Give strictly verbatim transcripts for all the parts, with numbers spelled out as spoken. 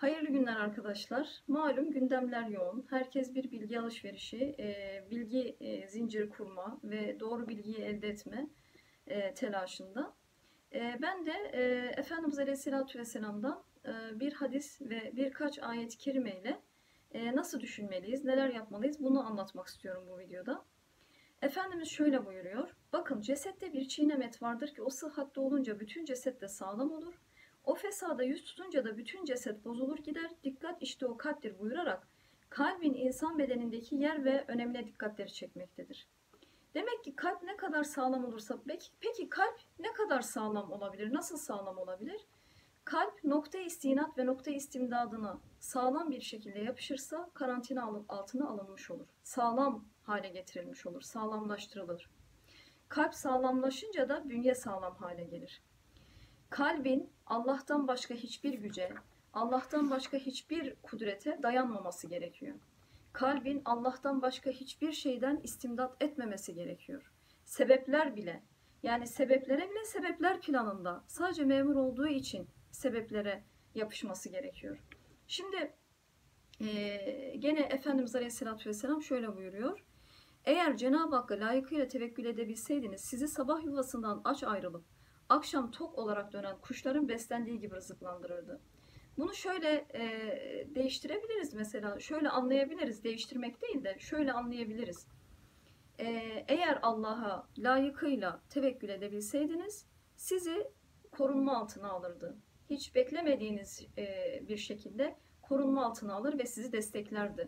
Hayırlı günler arkadaşlar. Malum gündemler yoğun. Herkes bir bilgi alışverişi, e, bilgi e, zinciri kurma ve doğru bilgiyi elde etme e, telaşında. E, ben de e, Efendimiz Aleyhisselatü Vesselam'dan e, bir hadis ve birkaç ayet-i kerime ile e, nasıl düşünmeliyiz, neler yapmalıyız bunu anlatmak istiyorum bu videoda. Efendimiz şöyle buyuruyor. Bakın cesette bir çiğnem et vardır ki o sıhhatte olunca bütün ceset de sağlam olur. O fesada yüz tutunca da bütün ceset bozulur gider. Dikkat işte o kalptir buyurarak kalbin insan bedenindeki yer ve önemine dikkatleri çekmektedir. Demek ki kalp ne kadar sağlam olursa, peki, peki kalp ne kadar sağlam olabilir? Nasıl sağlam olabilir? Kalp nokta istinat ve nokta istimdadına sağlam bir şekilde yapışırsa karantina altına alınmış olur. Sağlam hale getirilmiş olur, sağlamlaştırılır. Kalp sağlamlaşınca da bünye sağlam hale gelir. Kalbin Allah'tan başka hiçbir güce, Allah'tan başka hiçbir kudrete dayanmaması gerekiyor. Kalbin Allah'tan başka hiçbir şeyden istimdat etmemesi gerekiyor. Sebepler bile, yani sebeplere bile sebepler planında sadece memur olduğu için sebeplere yapışması gerekiyor. Şimdi e, gene Efendimiz Aleyhisselatü Vesselam şöyle buyuruyor. Eğer Cenab-ı Hakk'a layıkıyla tevekkül edebilseydiniz sizi sabah yuvasından aç ayrılıp akşam tok olarak dönen kuşların beslendiği gibi rızıklandırırdı. Bunu şöyle e, değiştirebiliriz mesela. Şöyle anlayabiliriz. Değiştirmek değil de şöyle anlayabiliriz. E, eğer Allah'a layıkıyla tevekkül edebilseydiniz sizi korunma altına alırdı. Hiç beklemediğiniz e, bir şekilde korunma altına alır ve sizi desteklerdi.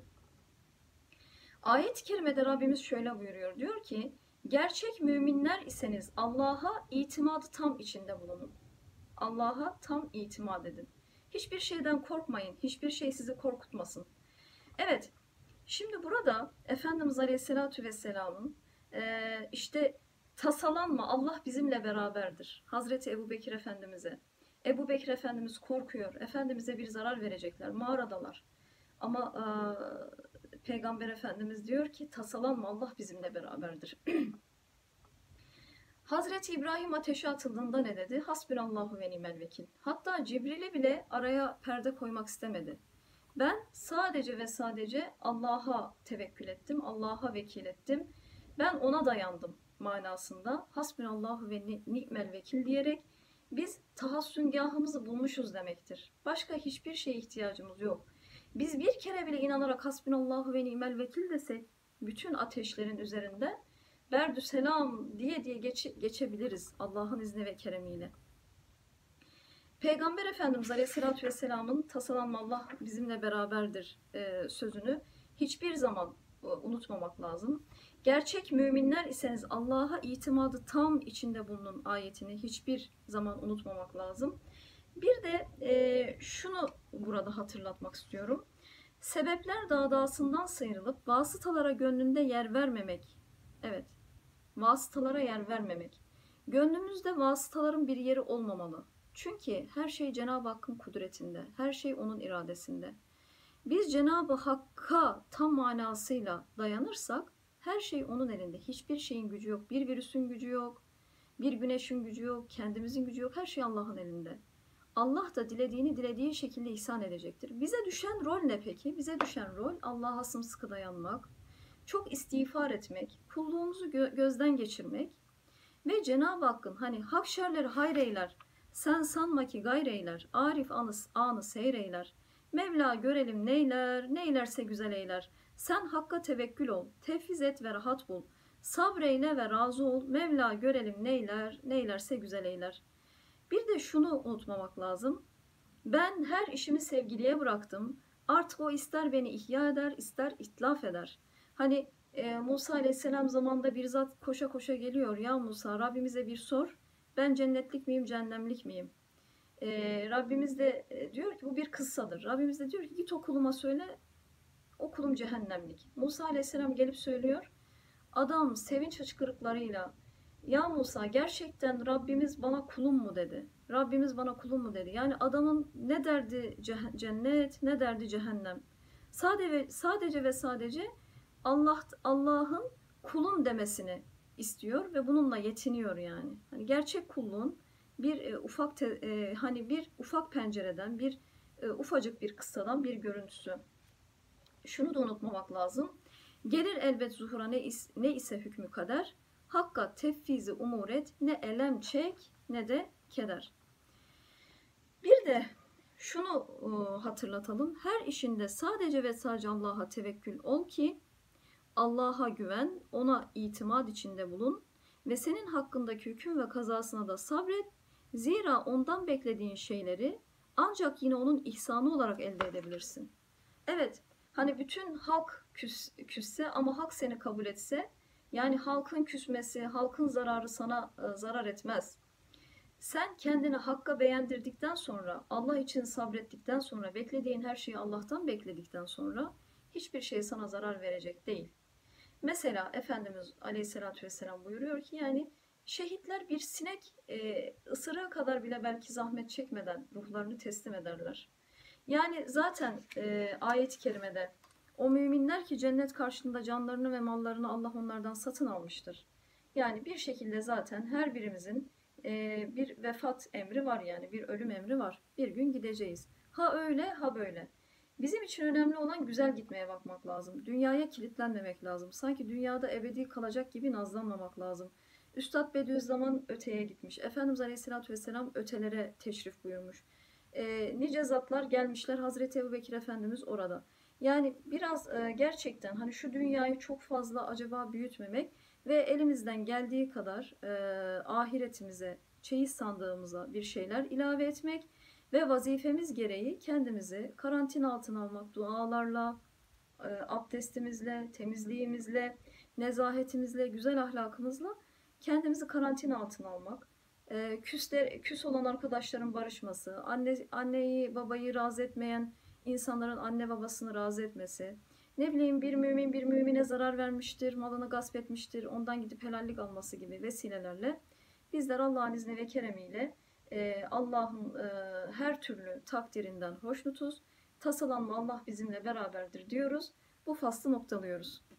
Ayet-i kerimede Rabbimiz şöyle buyuruyor. Diyor ki gerçek müminler iseniz Allah'a itimadı tam içinde bulunun. Allah'a tam itimat edin. Hiçbir şeyden korkmayın. Hiçbir şey sizi korkutmasın. Evet, şimdi burada Efendimiz Aleyhisselatü Vesselam'ın e, işte tasalanma Allah bizimle beraberdir. Hazreti Ebu Bekir Efendimiz'e. Ebu Bekir Efendimiz korkuyor. Efendimiz'e bir zarar verecekler. Mağaradalar. Ama e, Peygamber Efendimiz diyor ki tasalanma Allah bizimle beraberdir. Hazreti İbrahim ateşe atıldığında ne dedi? Hasbunallahu ve nimel vekil. Hatta Cibril'i bile araya perde koymak istemedi. Ben sadece ve sadece Allah'a tevekkül ettim, Allah'a vekil ettim. Ben ona dayandım manasında. Hasbunallahu ve ni'mel vekil diyerek biz tahassüngahımızı bulmuşuz demektir. Başka hiçbir şeye ihtiyacımız yok. Biz bir kere bile inanarak hasbunallahu ve ni'mel vekil desek bütün ateşlerin üzerinde berdü selam diye diye geç, geçebiliriz Allah'ın izni ve keremiyle. Peygamber Efendimiz Aleyhisselatü Vesselam'ın tasalanma Allah bizimle beraberdir e, sözünü hiçbir zaman e, unutmamak lazım. Gerçek müminler iseniz Allah'a itimadı tam içinde bulunun ayetini hiçbir zaman unutmamak lazım. Bir de e, şunu burada hatırlatmak istiyorum. Sebepler dağdağsından sıyrılıp vasıtalara gönlünde yer vermemek. Evet, vasıtalara yer vermemek. Gönlümüzde vasıtaların bir yeri olmamalı. Çünkü her şey Cenab-ı Hakk'ın kudretinde, her şey onun iradesinde. Biz Cenab-ı Hakk'a tam manasıyla dayanırsak her şey onun elinde. Hiçbir şeyin gücü yok. Bir virüsün gücü yok. Bir güneşin gücü yok. Kendimizin gücü yok. Her şey Allah'ın elinde. Allah da dilediğini dilediği şekilde ihsan edecektir. Bize düşen rol ne peki? Bize düşen rol Allah'a sımsıkı dayanmak, çok istiğfar etmek, kulluğumuzu gö- gözden geçirmek ve Cenab-ı Hakk'ın hani hak şerleri hayreyler, sen sanma ki gayreyler, arif anı, anı seyreyler, Mevla görelim neyler, neylerse güzel eyler, sen Hakk'a tevekkül ol, tefviz et ve rahat bul, sabreyle ve razı ol, Mevla görelim neyler, neylerse güzel eyler. Bir de şunu unutmamak lazım. Ben her işimi sevgiliye bıraktım. Artık o ister beni ihya eder, ister itlaf eder. Hani e, Musa Aleyhisselam zamanında bir zat koşa koşa geliyor. Ya Musa Rabbimize bir sor. Ben cennetlik miyim, cehennemlik miyim? E, Rabbimiz de e, diyor ki bu bir kıssadır. Rabbimiz de diyor ki git o kuluma söyle. O kulum cehennemlik. Musa Aleyhisselam gelip söylüyor. Adam sevinç hıçkırıklarıyla ya Musa gerçekten Rabbimiz bana kulum mu dedi. Rabbimiz bana kulum mu dedi. Yani adamın ne derdi cennet ne derdi cehennem. Sadece, sadece ve sadece Allah Allah'ın kulum demesini istiyor ve bununla yetiniyor yani. Hani gerçek kulluğun bir e, ufak te, e, hani bir ufak pencereden bir e, ufacık bir kıssadan bir görüntüsü. Şunu da unutmamak lazım. Gelir elbet zuhura ne, is, ne ise hükmü kader. Hakka tefvizi umur et, ne elem çek ne de keder. Bir de şunu e, hatırlatalım. Her işinde sadece ve sadece Allah'a tevekkül ol ki Allah'a güven, ona itimat içinde bulun ve senin hakkındaki hüküm ve kazasına da sabret. Zira ondan beklediğin şeyleri ancak yine onun ihsanı olarak elde edebilirsin. Evet, hani bütün halk küs, küsse ama halk seni kabul etse, yani halkın küsmesi, halkın zararı sana e, zarar etmez. Sen kendini hakka beğendirdikten sonra, Allah için sabrettikten sonra, beklediğin her şeyi Allah'tan bekledikten sonra hiçbir şey sana zarar verecek değil. Mesela Efendimiz Aleyhisselatü Vesselam buyuruyor ki yani şehitler bir sinek e, ısırığı kadar bile belki zahmet çekmeden ruhlarını teslim ederler. Yani zaten e, ayet-i kerimede o müminler ki cennet karşılığında canlarını ve mallarını Allah onlardan satın almıştır. Yani bir şekilde zaten her birimizin e, bir vefat emri var, yani bir ölüm emri var. Bir gün gideceğiz. Ha öyle ha böyle. Bizim için önemli olan güzel gitmeye bakmak lazım. Dünyaya kilitlenmemek lazım. Sanki dünyada ebedi kalacak gibi nazlanmamak lazım. Üstad Bediüzzaman öteye gitmiş. Efendimiz Aleyhisselatü Vesselam ötelere teşrif buyurmuş. E, nice zatlar gelmişler. Hazreti Ebubekir Efendimiz orada. Yani biraz e, gerçekten hani şu dünyayı çok fazla acaba büyütmemek ve elimizden geldiği kadar e, ahiretimize, çeyiz sandığımıza bir şeyler ilave etmek ve vazifemiz gereği kendimizi karantina altına almak, dualarla, e, abdestimizle, temizliğimizle, nezahetimizle, güzel ahlakımızla kendimizi karantina altına almak. E, küsler, küs olan arkadaşların barışması, anne, anneyi babayı razı etmeyen insanların anne babasını razı etmesi, ne bileyim bir mümin bir mümine zarar vermiştir, malını gasp etmiştir, ondan gidip helallik alması gibi vesilelerle bizler Allah'ın izni ve keremiyle e, Allah'ın e, her türlü takdirinden hoşnutuz. Tasalanma Allah bizimle beraberdir diyoruz. Bu faslı noktalıyoruz.